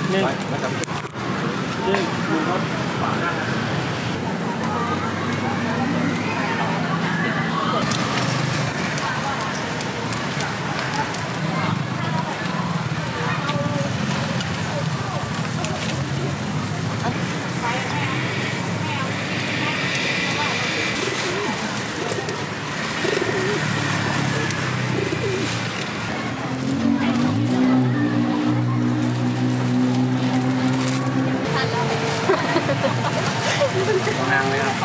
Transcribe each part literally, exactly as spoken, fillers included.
นี่นี่ดูครับนั่งเลยครับ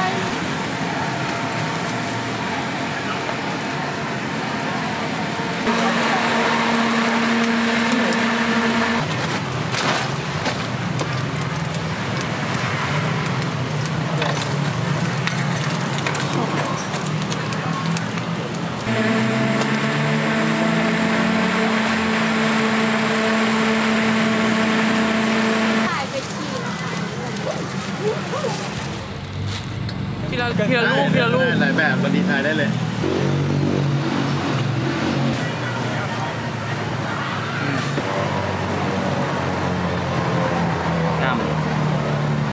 ทีละทีละลูกทีละลูกหลายแบบมาดีไซน์ได้เลย